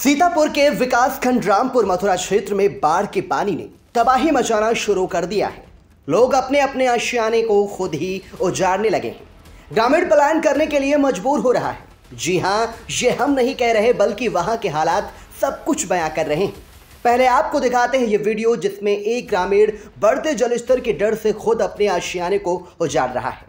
सीतापुर के विकासखंड रामपुर मथुरा क्षेत्र में बाढ़ के पानी ने तबाही मचाना शुरू कर दिया है। लोग अपने अपने आशियाने को खुद ही उजाड़ने लगे हैं। ग्रामीण पलायन करने के लिए मजबूर हो रहा है। जी हाँ, ये हम नहीं कह रहे बल्कि वहां के हालात सब कुछ बयां कर रहे हैं। पहले आपको दिखाते हैं ये वीडियो जिसमें एक ग्रामीण बढ़ते जलस्तर के डर से खुद अपने आशियाने को उजाड़ रहा है।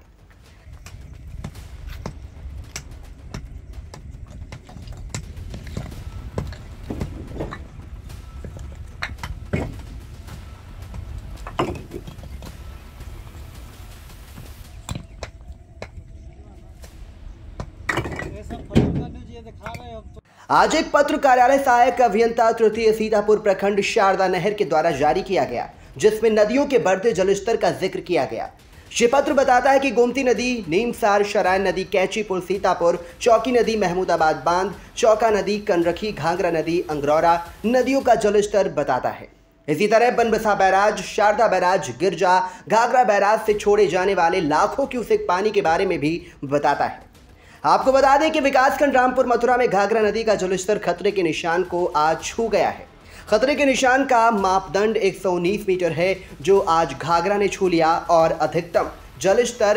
आज एक पत्र कार्यालय सहायक अभियंता तृतीय सीतापुर प्रखंड शारदा नहर के द्वारा जारी किया गया, जिसमें नदियों के बढ़ते जलस्तर का जिक्र किया गया। ये पत्र बताता है कि गोमती नदी, नीमसार, शराइन नदी, कैचीपुर, सीतापुर, चौकी नदी, महमूदाबाद बांध, चौका नदी, कनरखी, घाघरा नदी, अंगरौरा नदियों का जलस्तर बताता है। इसी तरह Banbasa barrage, Sharda barrage, Girja, Ghaghra barrage से छोड़े जाने वाले लाखों क्यूसेक पानी के बारे में भी बताता है। आपको बता दें कि विकासखंड रामपुर मथुरा में घाघरा नदी का जलस्तर खतरे के निशान को आज छू गया है। खतरे के निशान का मापदंड 119 मीटर है, जो आज घाघरा ने छू लिया और अधिकतम जलस्तर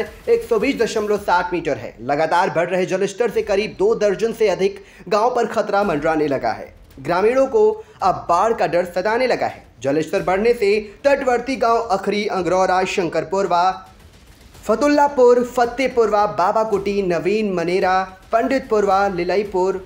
120.7 मीटर है। लगातार बढ़ रहे जलस्तर से करीब 2 दर्जन से अधिक गांव पर खतरा मंडराने लगा है। ग्रामीणों को अब बाढ़ का डर सताने लगा है। जलस्तर बढ़ने से तटवर्ती गांव अखरी, अंगरौरा, शंकरपुरवा, फतुल्लापुर, फतेहपुरवा, बाबाकुटी, नवीन मनेरा, पंडितपुरवा, लिलईपुर,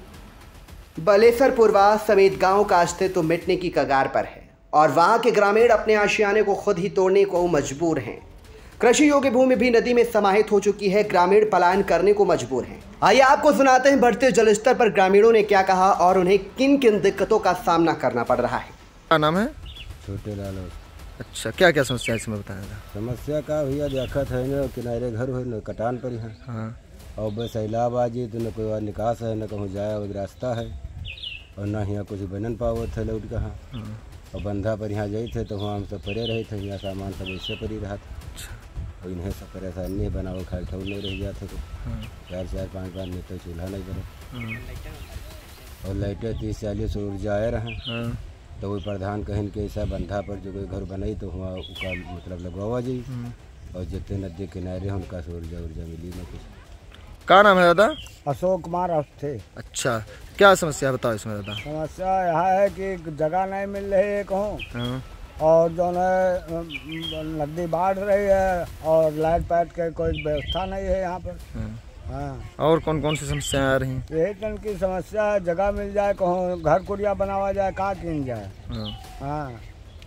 बलेसरपुरवा समेत गांव का अस्तित्व मिटने की कगार पर है और वहां के ग्रामीण अपने आशियाने को खुद ही तोड़ने को मजबूर हैं। कृषि योग्य भूमि भी नदी में समाहित हो चुकी है। ग्रामीण पलायन करने को मजबूर हैं। आइए आपको सुनाते हैं बढ़ते जलस्तर पर ग्रामीणों ने क्या कहा और उन्हें किन किन दिक्कतों का सामना करना पड़ रहा है। क्या नाम है? छोटे लाल। अच्छा, क्या क्या समस्या है इसमें बताया था? समस्या का भैया देखत है न किनारे घर हो न कटान पर है। हाँ। और बस सैलाब आ जी तो न कोई और निकास है, न कहूँ जाए और रास्ता है, और न यहाँ कुछ बनन पावत है लौट कहाँ। और बंधा पर यहाँ जाए थे तो वहाँ हम सब परे रहे थे, यहाँ सामान सब ऐसे पर ही रहा था। और इन्हें सब परेशानी बनाओ खाए ठौर नहीं रह जाते थे। 4-5 नहीं तो चूल्हा नहीं बने और लाइटें 30-40 ऊर्जा आए रहे। तो वही प्रधान कहन के ऐसा बंधा पर जो कोई घर बनाई तो वहाँ उसका मतलब लगवावा जाई। और जितने नदी किनारे उनका से ऊर्जा मिली न कुछ। क्या नाम है दादा? अशोक कुमार थे। अच्छा, क्या समस्या बताओ इसमें दादा? समस्या यह है कि जगह नहीं मिल रही है कहूँ, और जो है नदी बाढ़ रही है और लाइट पाइट के कोई व्यवस्था नहीं है यहाँ पर। हाँ। और कौन कौन सी समस्याएं आ रही हैं? यही तन की समस्या है, जगह मिल जाए कहूँ, घर कुड़िया बनावा जाए, कहाँ किन जाए। हाँ।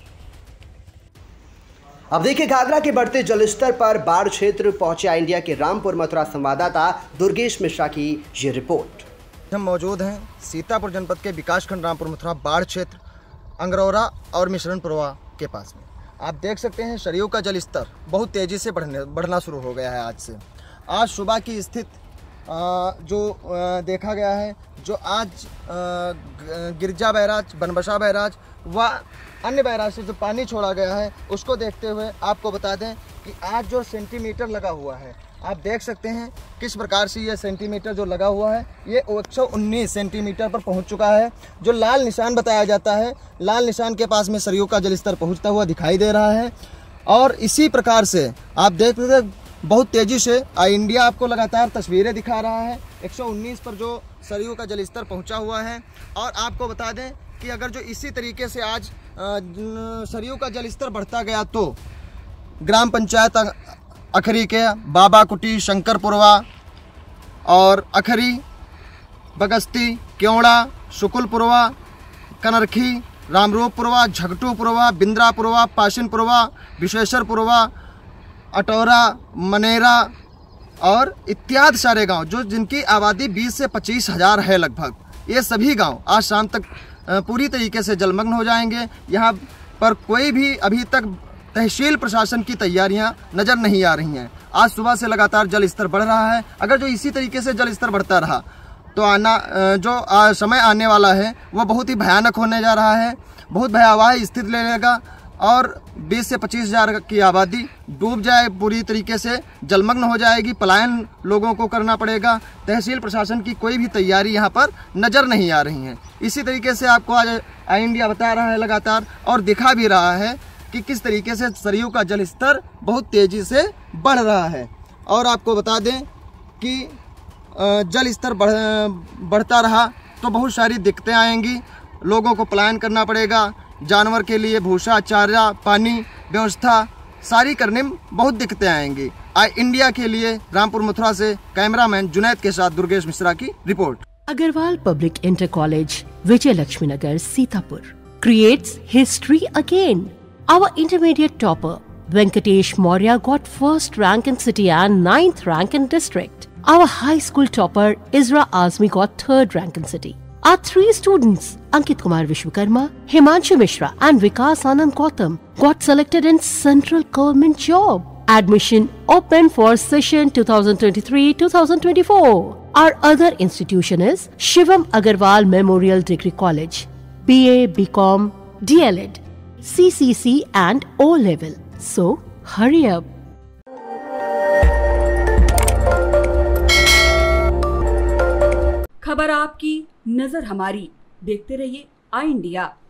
अब देखिए घाघरा के बढ़ते जलस्तर पर बाढ़ क्षेत्र पहुंचे इंडिया के रामपुर मथुरा संवाददाता दुर्गेश मिश्रा की ये रिपोर्ट। हम मौजूद हैं सीतापुर जनपद के विकासखंड रामपुर मथुरा बाढ़ क्षेत्र अंगरौरा और मिश्रणपुरवा के पास में। आप देख सकते हैं सरयू का जलस्तर बहुत तेज़ी से बढ़ना शुरू हो गया है। आज से आज सुबह की स्थिति जो देखा गया है, जो आज गिरजा बैराज, बनबसा बैराज व अन्य बैराज से जो पानी छोड़ा गया है, उसको देखते हुए आपको बता दें कि आज जो सेंटीमीटर लगा हुआ है, आप देख सकते हैं किस प्रकार से ये सेंटीमीटर जो लगा हुआ है, ये 119 सेंटीमीटर पर पहुंच चुका है। जो लाल निशान बताया जाता है, लाल निशान के पास में सरयू का जलस्तर पहुंचता हुआ दिखाई दे रहा है। और इसी प्रकार से आप देख सकते हैं बहुत तेज़ी से इंडिया आपको लगातार तस्वीरें दिखा रहा है। 119 पर जो सरयू का जलस्तर पहुंचा हुआ है। और आपको बता दें कि अगर जो इसी तरीके से आज सरयू का जलस्तर बढ़ता गया तो ग्राम पंचायत अखरी के बाबाकुटी, शंकरपुरवा और अखरी, बगस्ती, क्योड़ा, शुकुलपुरवा, कनरखी, रामरूपपुरवा, झगटूपुरवा, बिंद्रापुरवा, पाशिनपुरवा, विश्वेश्वरपुरवा, अटौरा, मनेरा और इत्यादि सारे गांव जो जिनकी आबादी 20 से 25 हज़ार है लगभग, ये सभी गांव आज शाम तक पूरी तरीके से जलमग्न हो जाएंगे। यहाँ पर कोई भी अभी तक तहसील प्रशासन की तैयारियां नज़र नहीं आ रही हैं। आज सुबह से लगातार जल स्तर बढ़ रहा है। अगर जो इसी तरीके से जल स्तर बढ़ता रहा तो समय आने वाला है वह बहुत ही भयानक होने जा रहा है, बहुत भयावह स्थिति ले लेगा। और 20 से 25,000 की आबादी डूब जाए, पूरी तरीके से जलमग्न हो जाएगी। पलायन लोगों को करना पड़ेगा। तहसील प्रशासन की कोई भी तैयारी यहाँ पर नज़र नहीं आ रही है। इसी तरीके से आपको आज आई इंडिया बता रहा है लगातार और दिखा भी रहा है कि किस तरीके से सरयू का जल स्तर बहुत तेज़ी से बढ़ रहा है। और आपको बता दें कि जल स्तर बढ़ता रहा तो बहुत सारी दिक्कतें आएंगी। लोगों को पलायन करना पड़ेगा, जानवर के लिए भूसा, चारा, पानी व्यवस्था सारी करने में बहुत दिक्कतें आएंगी। आई इंडिया के लिए रामपुर मथुरा से कैमरामैन जुनैद के साथ दुर्गेश मिश्रा की report. Agarwal Public Inter College, Vijay Lakshmi Nagar, Sitapur, creates history again. Our intermediate topper, Venkatesh Maurya, got first rank in city and 9th rank in district. Our high school topper, Isra Azmi, got 3rd rank in city. Our 3 students, Ankit Kumar Vishwakarma, Himanshu Mishra and Vikas Anand Gautam, got selected in central government job. Admission open for session 2023-2024. Our other institution is Shivam Agarwal Memorial Degree College, BA, BCom, DLED, CCC and O level. So hurry up. खबर आपकी, नजर हमारी। देखते रहिए आई India.